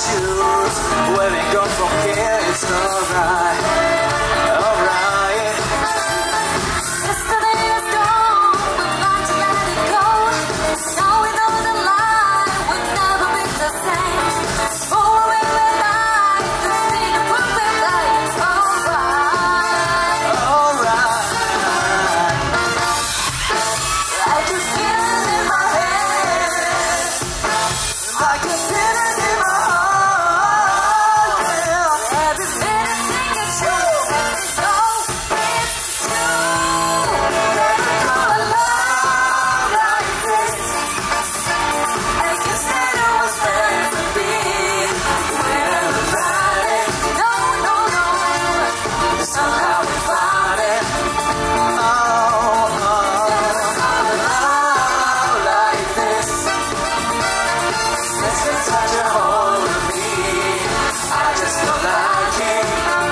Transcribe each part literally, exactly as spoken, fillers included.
choose where we go from here. It's alright, alright. Yesterday is gone, we've got to let it go. Now we know the line will never be the same. For we will like to see the perfect light. It's alright, Alright. like a feeling in my head, Like a feeling in my heart, yeah. every minute thinking true. Let me know it's true. Never gonna love like this. And you said it was meant to be. We're about it. No, no, no. Somehow we found it. Oh, oh. Never gonna love like this. Let's get such a hold of me. I just don't like it.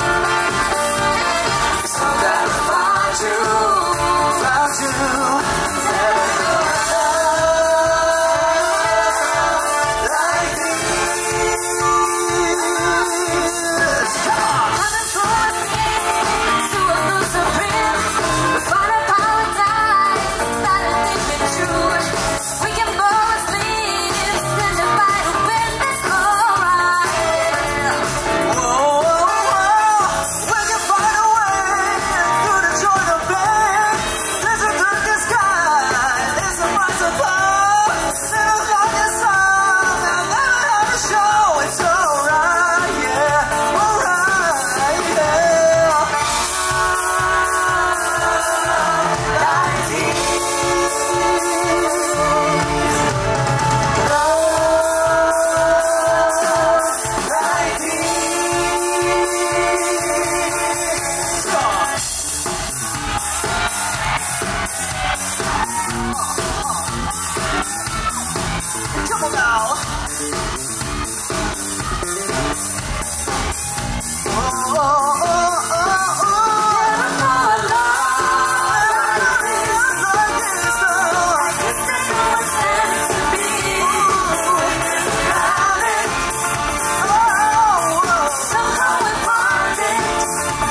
So glad I found you, found you. Never gonna love like this. Come on. Coming through a scene to a new supreme. We find a paradise that I think we choose. We can both leave, stand and fight to win this alright. Whoa, whoa, whoa. We can find a way through the joy of pain. There's a dark sky, there's a rise above. Never got this song, I'll never have a show. It's alright, yeah, alright, yeah. Like Come on now. Oh, oh, oh, oh, oh. Never gonna love like this. Like this, oh. I guess that's what it's meant to be. About it. Oh, oh. Somehow we found it.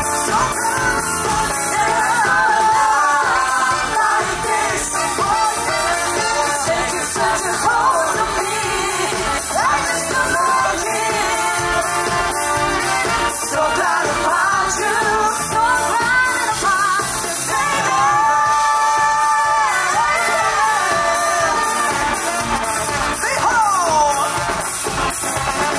Never gonna love like this. Take you such a hold of me. I just don't like it. So glad I found you. So glad I found you, baby. Behold.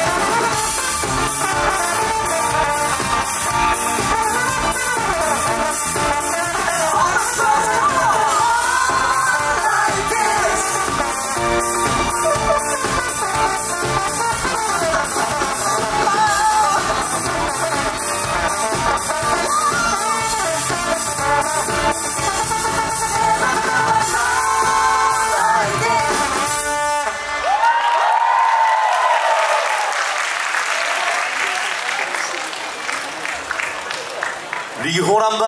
All the stars come on. Like this. 리호란바